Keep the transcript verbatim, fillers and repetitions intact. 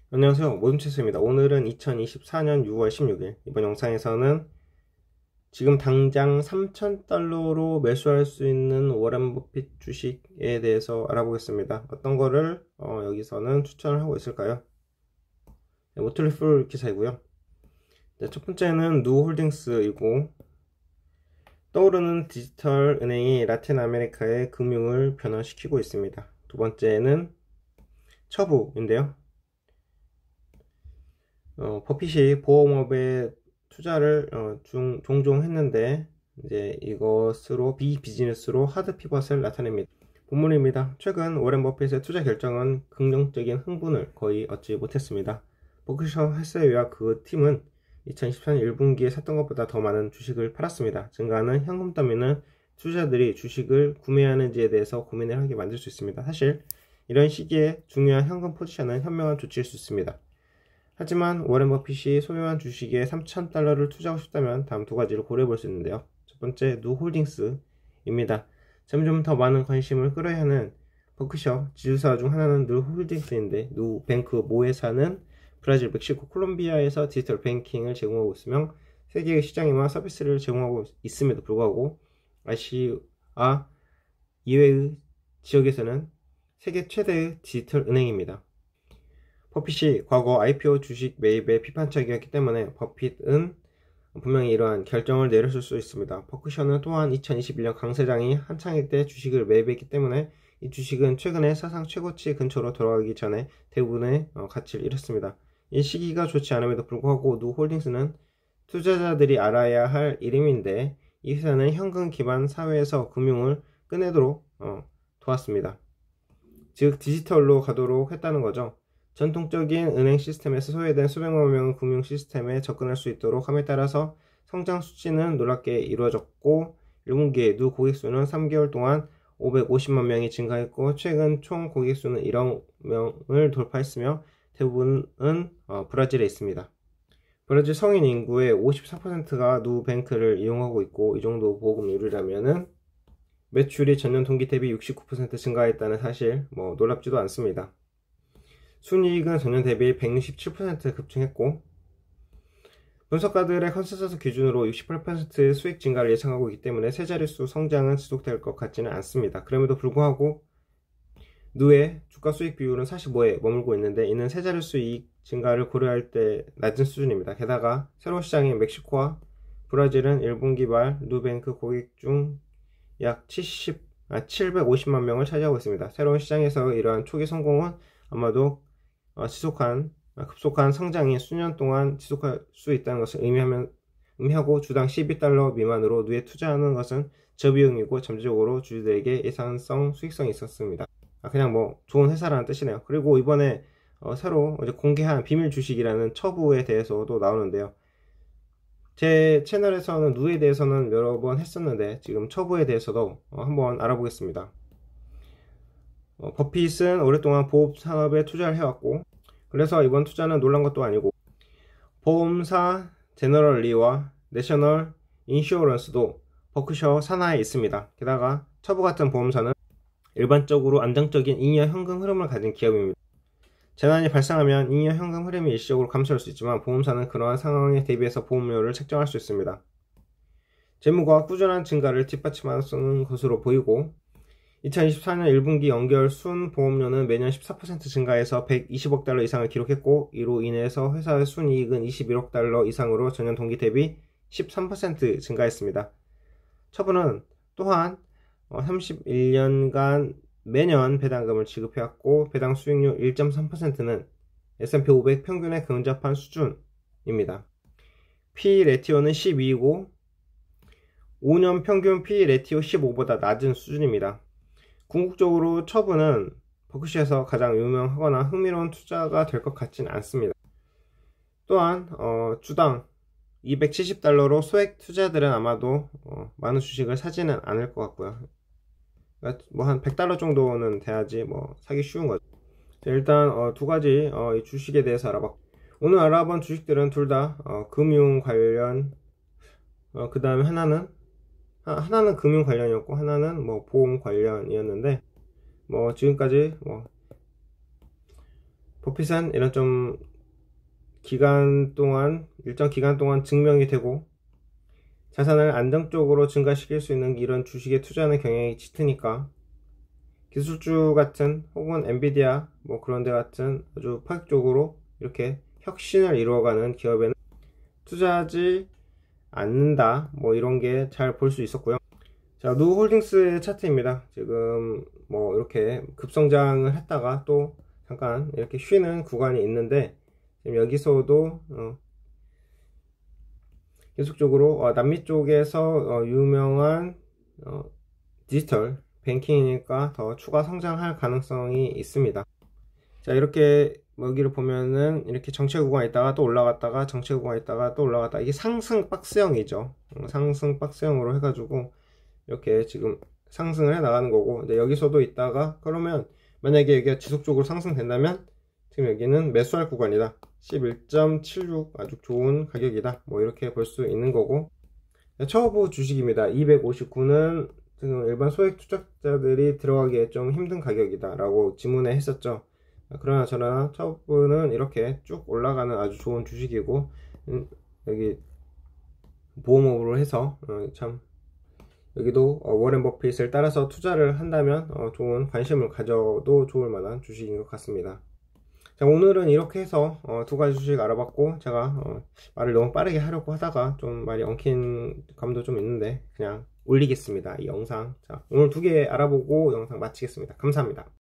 안녕하세요, 모둠체스입니다. 오늘은 이천이십사년 유월 십육일, 이번 영상에서는 지금 당장 삼천 달러로 매수할 수 있는 워렌 버핏 주식에 대해서 알아보겠습니다. 어떤 거를 어, 여기서는 추천을 하고 있을까요? 네, 모틀리풀 기사이고요. 네, 첫 번째는 누홀딩스이고, 떠오르는 디지털 은행이 라틴 아메리카의 금융을 변화시키고 있습니다. 두 번째는 처부인데요. 어, 버핏이 보험업에 투자를 어, 중, 종종 했는데 이제 이것으로 비비즈니스로 하드 피벗을 나타냅니다. 본문입니다. 최근 워렌 버핏의 투자 결정은 긍정적인 흥분을 거의 얻지 못했습니다. 버크셔 해서웨이와 그 팀은 이천이십사년 일 분기에 샀던 것보다 더 많은 주식을 팔았습니다. 증가하는 현금 더미는 투자자들이 주식을 구매하는지에 대해서 고민을 하게 만들 수 있습니다. 사실 이런 시기에 중요한 현금 포지션은 현명한 조치일 수 있습니다. 하지만 워렌 버핏이 소유한 주식에 삼천 달러를 투자하고 싶다면 다음 두 가지를 고려해 볼 수 있는데요. 첫 번째, 누홀딩스입니다. 점점 더 많은 관심을 끌어야 하는 버크셔 지주사 중 하나는 누홀딩스인데, 누뱅크 모회사는 브라질, 멕시코, 콜롬비아에서 디지털 뱅킹을 제공하고 있으며 세계의 시장에만 서비스를 제공하고 있음에도 불구하고 아시아 이외의 지역에서는 세계 최대의 디지털 은행입니다. 버핏이 과거 아이피오 주식 매입에 비판적이었기 때문에 버핏은 분명히 이러한 결정을 내렸을 수 있습니다. 버크셔는 또한 이천이십일년 강세장이 한창일 때 주식을 매입했기 때문에 이 주식은 최근에 사상 최고치 근처로 돌아가기 전에 대부분의 가치를 잃었습니다. 이 시기가 좋지 않음에도 불구하고 누홀딩스는 투자자들이 알아야 할 이름인데, 이 회사는 현금 기반 사회에서 금융을 꺼내도록 어, 도왔습니다. 즉 디지털로 가도록 했다는 거죠. 전통적인 은행 시스템에서 소외된 수백만 명의 금융 시스템에 접근할 수 있도록 함에 따라서 성장 수치는 놀랍게 이루어졌고, 일 분기에 누 고객수는 삼 개월 동안 오백오십만 명이 증가했고, 최근 총 고객수는 일억 명을 돌파했으며 대부분은 어, 브라질에 있습니다. 브라질 성인 인구의 오십사 퍼센트가 누뱅크를 이용하고 있고, 이 정도 보급률이라면은 매출이 전년 동기 대비 육십구 퍼센트 증가했다는 사실, 뭐 놀랍지도 않습니다. 순이익은 전년 대비 백육십칠 퍼센트 급증했고, 분석가들의 컨센서스 기준으로 육십팔 퍼센트 수익 증가를 예상하고 있기 때문에 세 자릿수 성장은 지속될 것 같지는 않습니다. 그럼에도 불구하고 누의 주가 수익 비율은 사십오에 머물고 있는데, 이는 세 자릿수 이익 증가를 고려할 때 낮은 수준입니다. 게다가 새로운 시장인 멕시코와 브라질은 일 분기 말 누뱅크 고객 중 약 칠십, 아, 칠백오십만 명을 차지하고 있습니다. 새로운 시장에서 이러한 초기 성공은 아마도 어, 지속한 급속한 성장이 수년 동안 지속할 수 있다는 것을 의미하면, 의미하고 주당 십이 달러 미만으로 누에 투자하는 것은 저비용이고 잠재적으로 주주들에게 예상성, 수익성이 있었습니다. 아, 그냥 뭐 좋은 회사라는 뜻이네요. 그리고 이번에 어, 새로 이제 공개한 비밀 주식이라는 처부에 대해서도 나오는데요. 제 채널에서는 누에 대해서는 여러 번 했었는데 지금 처부에 대해서도 어, 한번 알아보겠습니다. 어, 버핏은 오랫동안 보험 산업에 투자를 해왔고, 그래서 이번 투자는 놀란 것도 아니고, 보험사 제너럴리와 내셔널 인슈어런스도 버크셔 산하에 있습니다. 게다가 처부 같은 보험사는 일반적으로 안정적인 잉여 현금 흐름을 가진 기업입니다. 재난이 발생하면 잉여 현금 흐름이 일시적으로 감소할 수 있지만 보험사는 그러한 상황에 대비해서 보험료를 책정할 수 있습니다. 재무가 꾸준한 증가를 뒷받침하는 것으로 보이고, 이천이십사년 일 분기 연결 순 보험료는 매년 십사 퍼센트 증가해서 백이십억 달러 이상을 기록했고, 이로 인해서 회사의 순이익은 이십일억 달러 이상으로 전년 동기 대비 십삼 퍼센트 증가했습니다. 처부는 또한 삼십일년간 매년 배당금을 지급해왔고, 배당 수익률 일 점 삼 퍼센트는 에스 앤 피 오백 평균에 근접한 수준입니다. 피 레티오는 십이이고 오 년 평균 피 레티오 십오보다 낮은 수준입니다. 궁극적으로 처부는 버크셔에서 가장 유명하거나 흥미로운 투자가 될 것 같지는 않습니다. 또한 어, 주당 이백칠십 달러로 소액 투자들은 아마도 어, 많은 주식을 사지는 않을 것 같고요. 그러니까 뭐 한 백 달러 정도는 돼야지 뭐 사기 쉬운 거죠. 자, 일단 어, 두 가지 어, 이 주식에 대해서 알아봤고, 오늘 알아본 주식들은 둘 다 어, 금융 관련, 어, 그 다음에 하나는 하나는 금융 관련이었고 하나는 뭐 보험 관련이었는데, 뭐 지금까지 뭐 버핏은 이런 좀 기간 동안 일정 기간 동안 증명이 되고 자산을 안정적으로 증가시킬 수 있는 이런 주식에 투자하는 경향이 짙으니까 기술주 같은 혹은 엔비디아 뭐 그런 데 같은 아주 파격적으로 이렇게 혁신을 이루어가는 기업에는 투자하지 않는다, 뭐 이런 게 잘 볼 수 있었고요. 자, 누홀딩스의 차트입니다. 지금 뭐 이렇게 급성장을 했다가 또 잠깐 이렇게 쉬는 구간이 있는데 지금 여기서도 어 계속적으로 어 남미 쪽에서 어 유명한 어 디지털 뱅킹이니까 더 추가 성장할 가능성이 있습니다. 자, 이렇게 여기를 보면은 이렇게 정체 구간 있다가 또 올라갔다가 정체 구간 있다가 또 올라갔다, 이게 상승 박스형이죠. 상승 박스형으로 해가지고 이렇게 지금 상승을 해 나가는 거고, 근데 여기서도 있다가 그러면 만약에 여기가 지속적으로 상승된다면 지금 여기는 매수할 구간이다, 십일 점 칠육 아주 좋은 가격이다, 뭐 이렇게 볼 수 있는 거고. 처우부 주식입니다. 이백오십구는 지금 일반 소액 투자자들이 들어가기에 좀 힘든 가격이다 라고 지문에 했었죠. 그러나 저러나 처우부는 이렇게 쭉 올라가는 아주 좋은 주식이고, 음, 여기 보험업으로 해서 어, 참 여기도 어, 워렌 버핏을 따라서 투자를 한다면 어, 좋은 관심을 가져도 좋을 만한 주식인 것 같습니다. 자, 오늘은 이렇게 해서 어, 두 가지 주식 알아봤고, 제가 어, 말을 너무 빠르게 하려고 하다가 좀 말이 엉킨 감도 좀 있는데 그냥 올리겠습니다, 이 영상. 자, 오늘 두 개 알아보고 영상 마치겠습니다. 감사합니다.